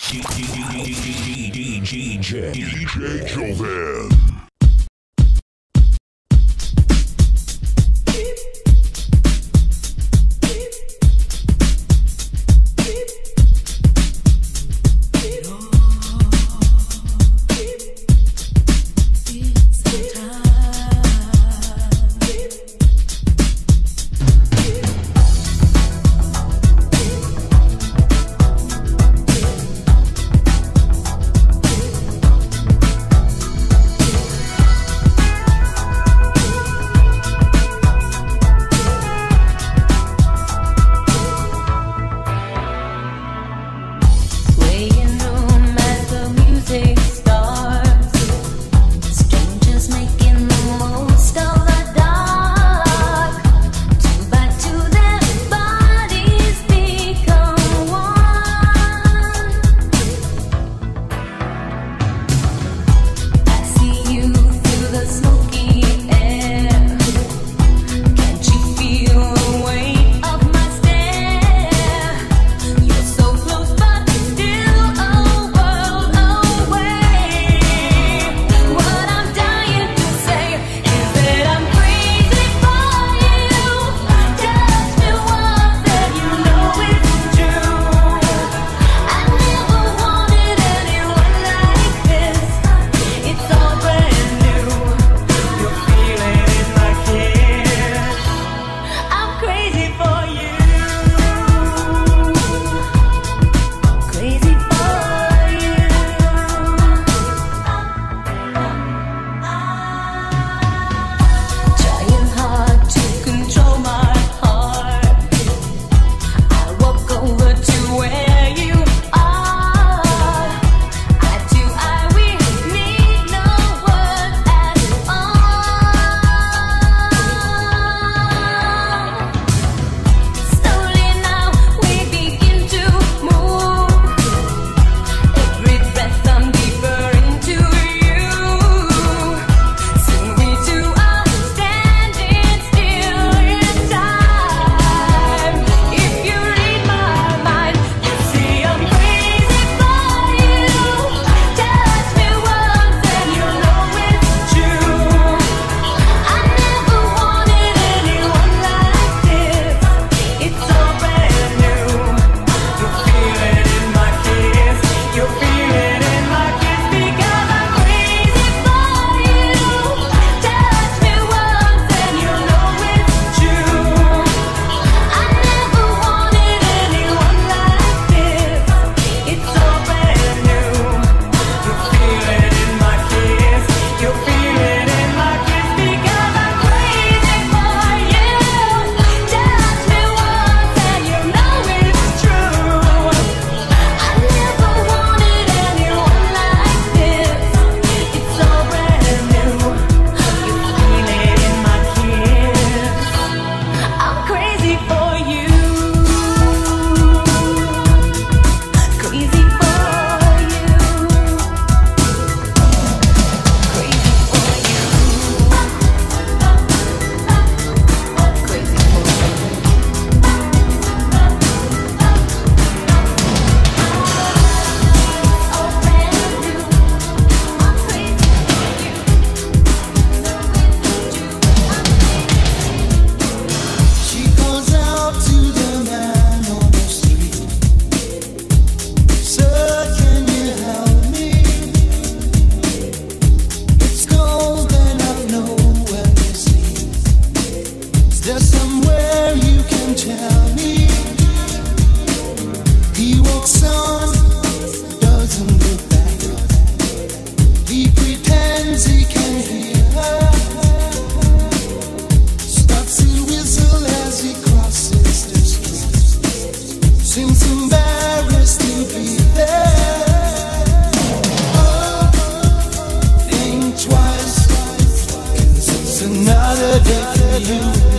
DJ Jovan.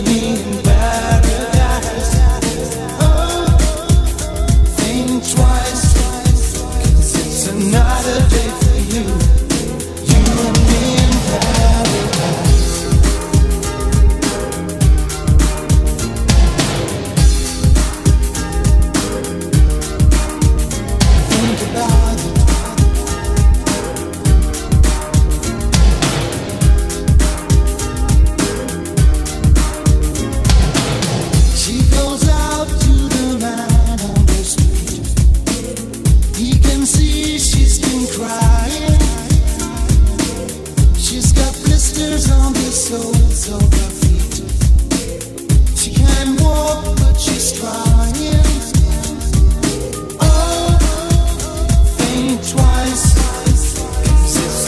Twice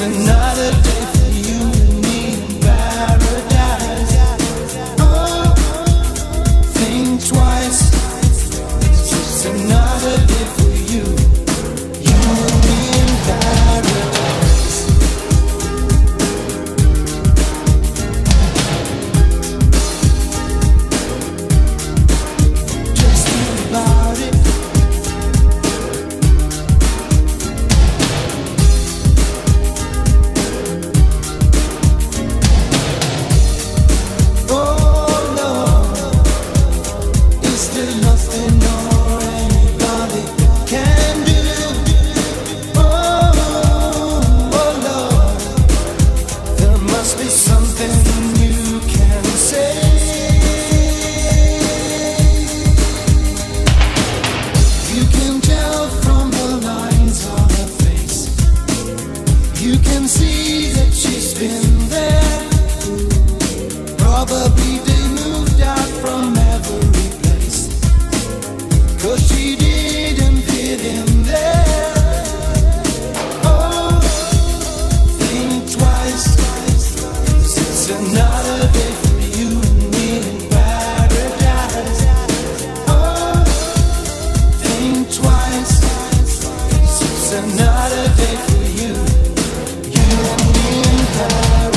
another day for you and me in paradise. Oh, think twice. It's just another day for you, you and me in paradise. Just think about it. Probably they moved out from every place, 'cause she didn't fit in there. Oh, think twice, 'cause it's another day for you and me in paradise. Oh, think twice, 'cause it's another day for you, you and me in paradise.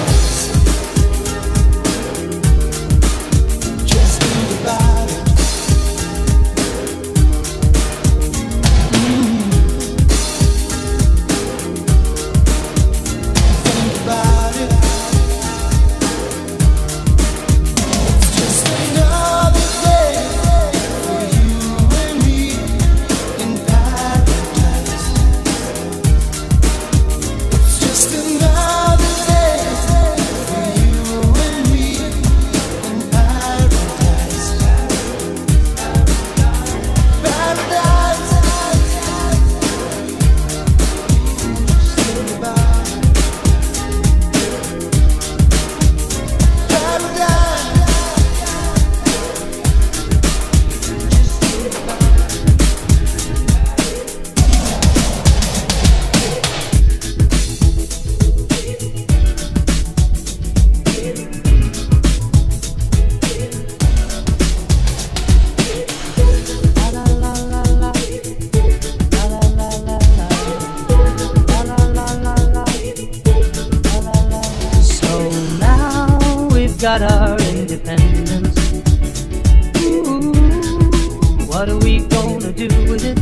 Got our independence. Ooh, what are we gonna do with it?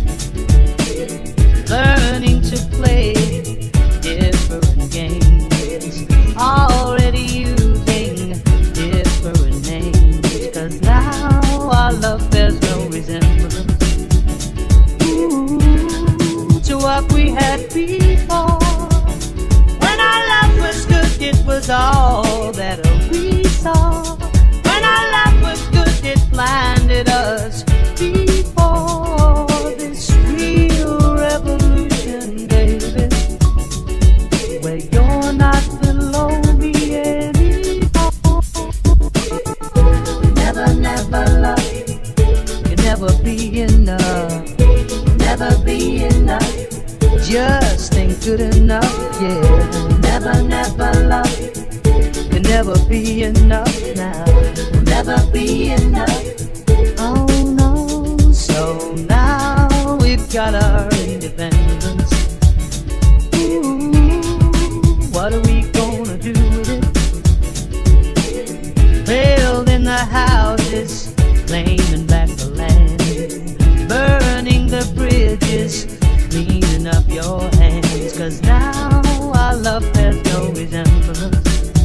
Learning to play different games, already using different names, 'cause now our love bears no resemblance, ooh, to what we had before. When our love was good, it was all that we saw. When our love was good, it blinded us before this real revolution, baby, where you're not below me anymore. Never, never love, you'll never be enough, never be enough, just ain't good enough, yeah. Never, never love, can never be enough now, never be enough, oh no. So now we've got our independence. Ooh, what are we gonna do with it? Building the houses, claiming back the land, burning the bridges, cleaning up your hands, 'cause now our love has no resemblance,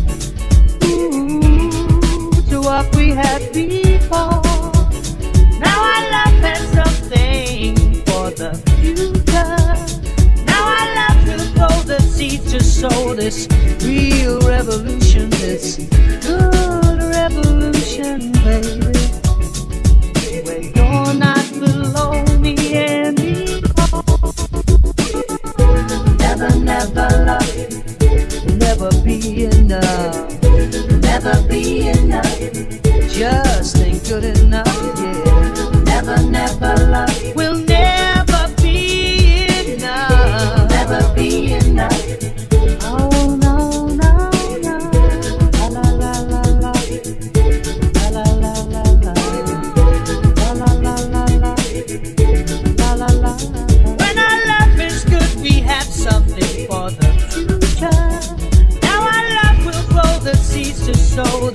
ooh, to what we had before. Now our love has something for the future. Now our love will grow the seeds to sow this real revolution, this good revolution, baby, where you're not below me anymore. Never, never love, never be enough, never be enough, just ain't good enough, yeah. Never, never love, will never be enough, never be enough.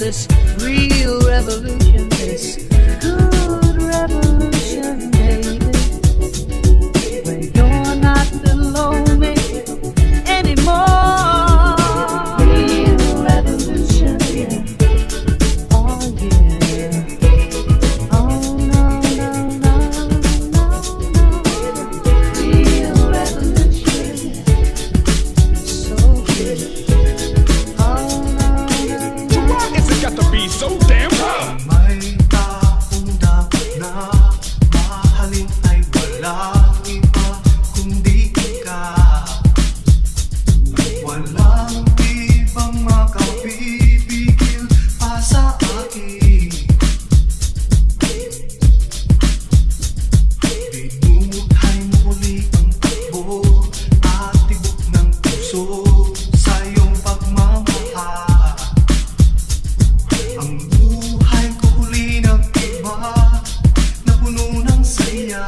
this real revolution, this good revolution, baby. When you're not below me anymore. Real revolution, yeah. Oh yeah. Oh no, no, no, no, no. Real revolution, so good. Why is it got to be so damn hard? May taong dapat na mahalin ay walang iba kundi ikaw. Walang ibang makapipigil pa sa akin. Dinudhay mo uli ang takbo at tibok ng puso sa iyong pagmamahal. Ang buhay ko uli nag-iba na puno ng saya.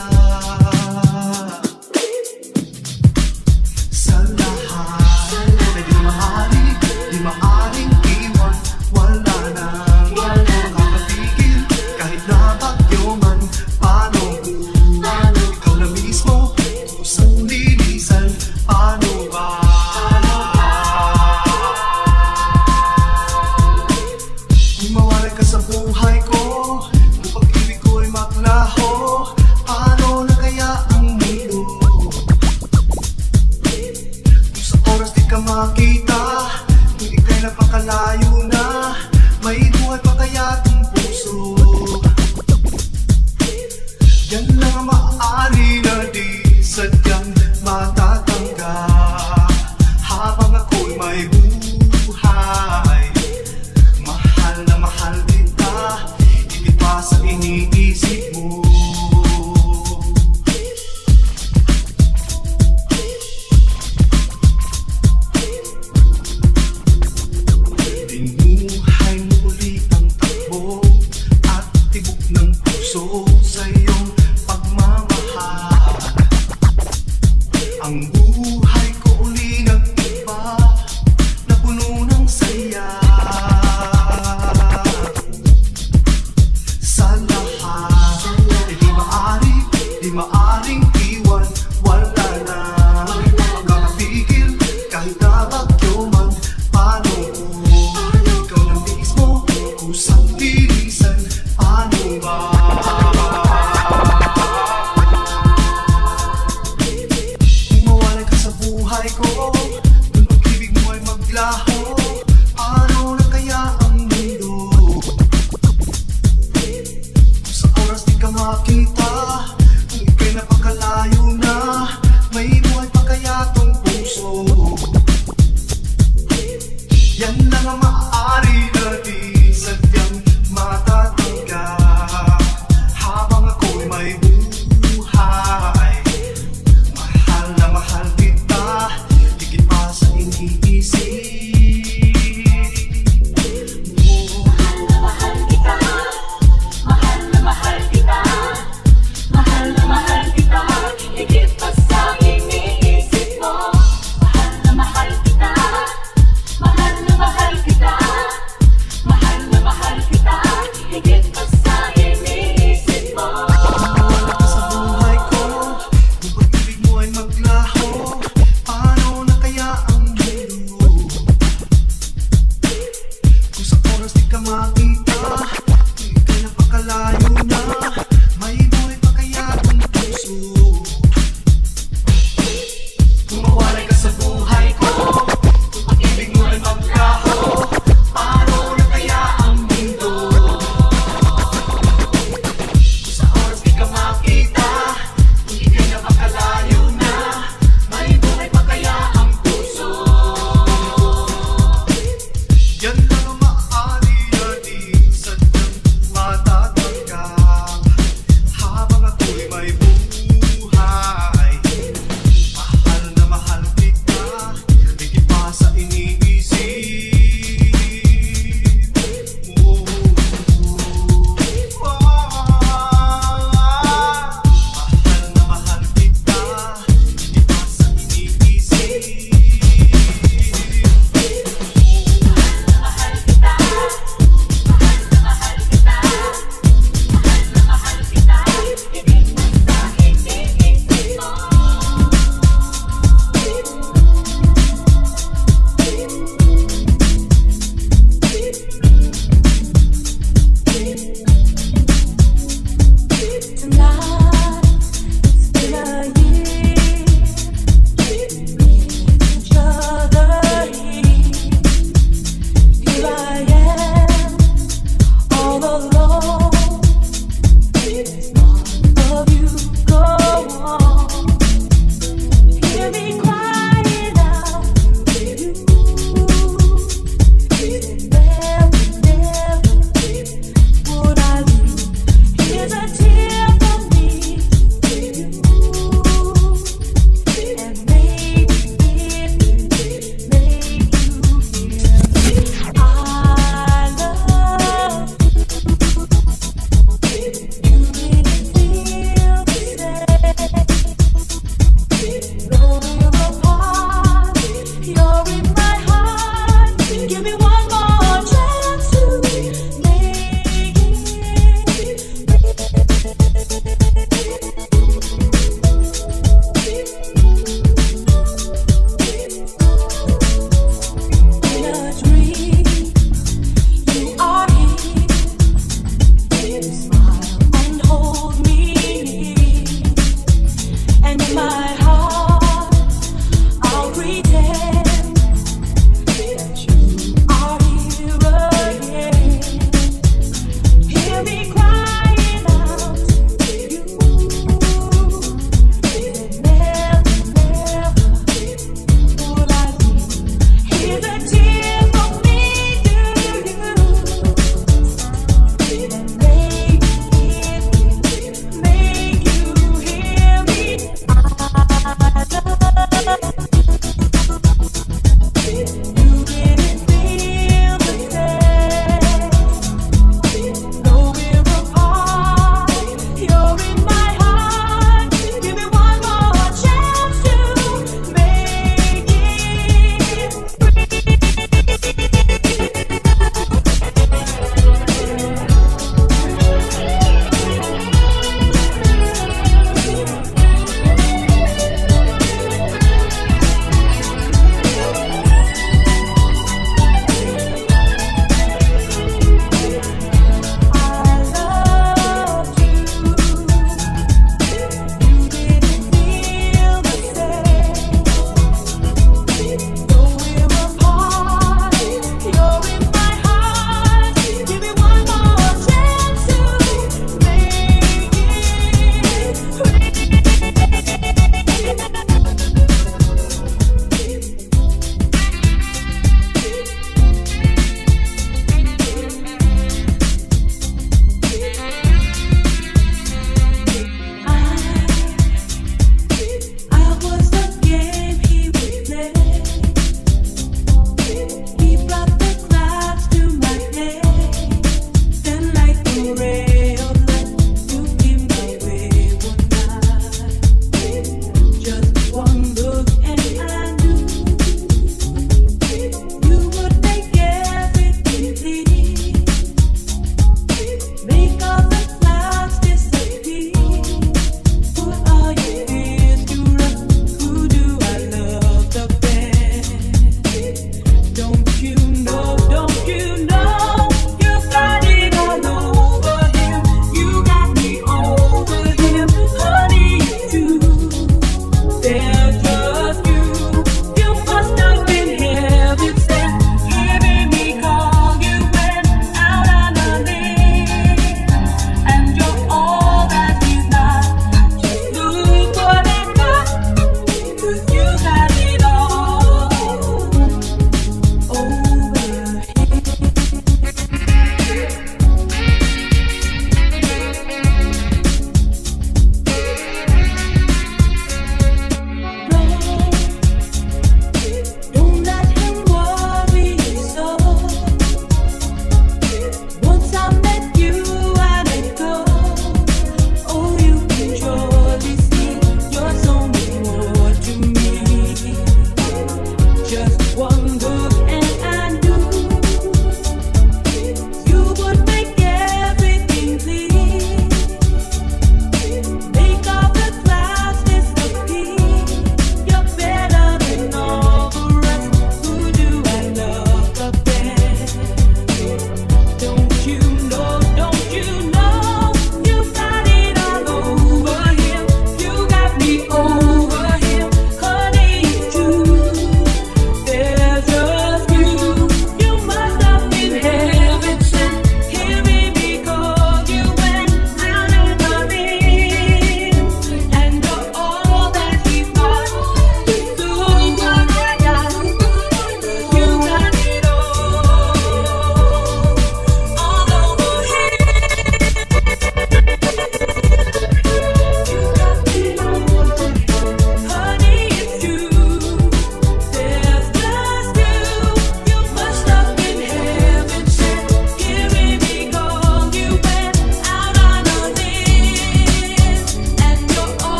Sa lahat na di maaaring iwan, wala nang makakapigil kahit na bagyo man. Paano kung ikaw na mismo kusang linisan? Paano ba? Kung mawalay ka sa buhay ko, kung pag-ibig ko ay maglaho, paano na kaya ang mundo? Kung sa oras di ka makita, kung ika'y napakalayo na, may buhay pa kaya ang puso? Yan lang ang maaari na di sadyang matatanggap. Habang ako'y may buhay, mahal na mahal kita, hindi pa sa iniisip mo. Dinuhay mo uli ang takbo at tibok ng puso sa iyong pagmamahal. Ang buhay ko uli nag-iba na puno ng saya. Sa lahat ay di maaring iwan, wala na makakapigil kahit na bagyo man. Paano kung ikaw na mismo kusang linisan? Paano ba? Kung mawalay ka sa buhay ko, kung pag-ibig mo ay maglaho, paano na kaya ang mundo? Kung sa oras di ka makita, kung ika'y napakalayo na,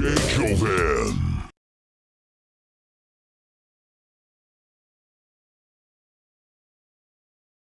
Until then.